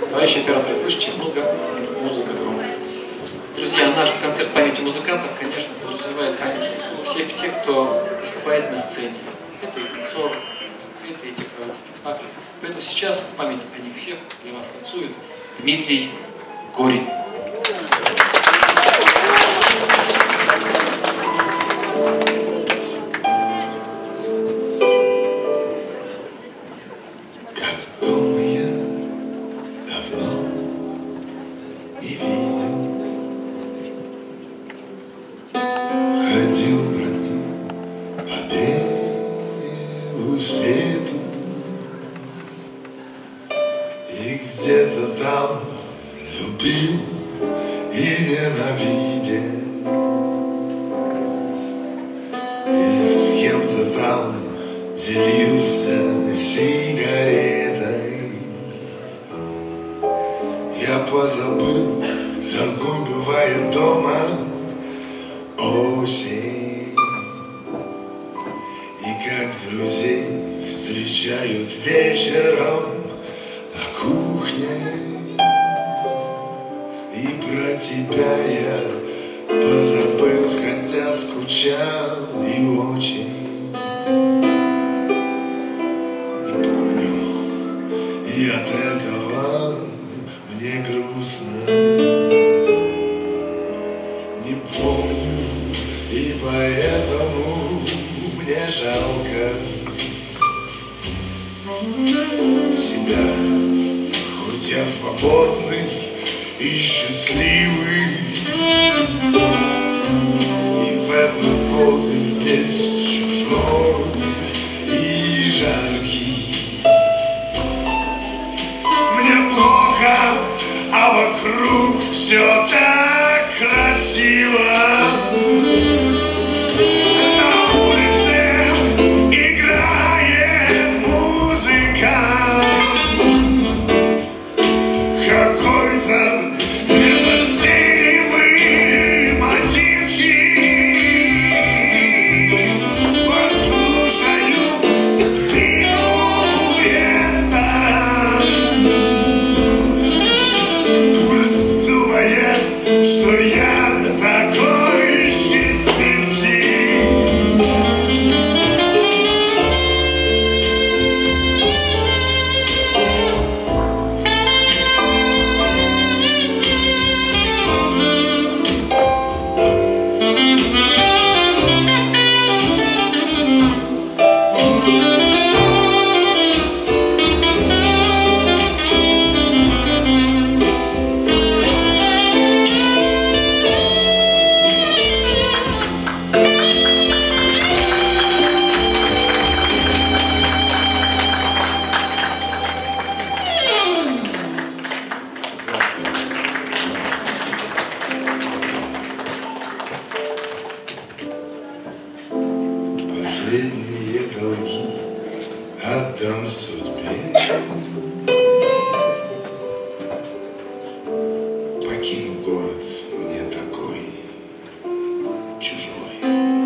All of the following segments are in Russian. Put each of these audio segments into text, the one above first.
Товарищи операторы, слышите? Много музыка громкая. Друзья, наш концерт памяти музыкантов, конечно, подразумевает память всех тех, кто выступает на сцене. Это и танцоры, это и те, кто на спектакле. Поэтому сейчас в память о них всех для вас танцует Дмитрий Горин. Ходил, бродил по белу свету, и где-то там любил и ненавидел, и с кем-то там делился сигаретой. Я позабыл, какой бывает дома осень, и как друзей встречают вечером на кухне. И про тебя я позабыл, хотя скучал и очень. Не помню, и от этого мне грустно. Не помню, и поэтому мне жалко себя, хоть я свободный и счастливый, и в этот полдень здесь чужой и жаркий. Мне плохо, а вокруг все так красиво. На улице играет музыка, какой-то мелодийный мотивчик. Послушаю, двину в ресторан. Пусть думает, что я такой счастливчик. Последние долги отдам судьбе, покину город мне такой чужой.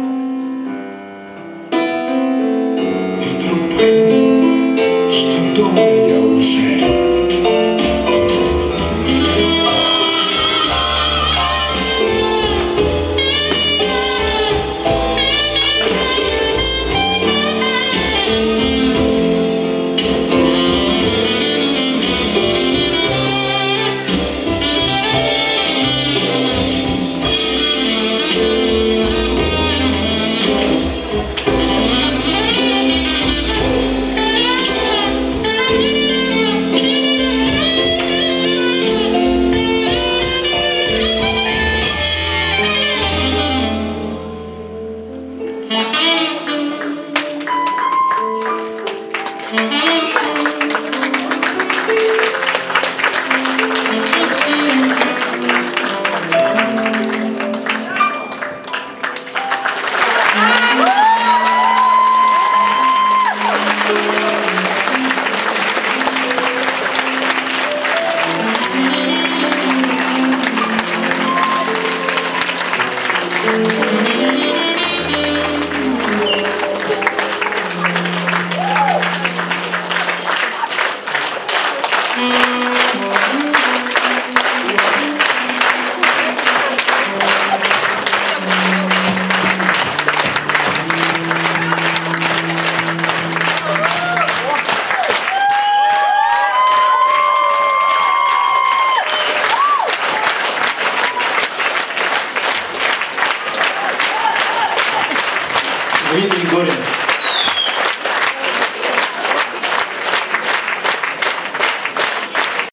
И вдруг пойму, что дома я уже. Thank you. Дмитрий Горин.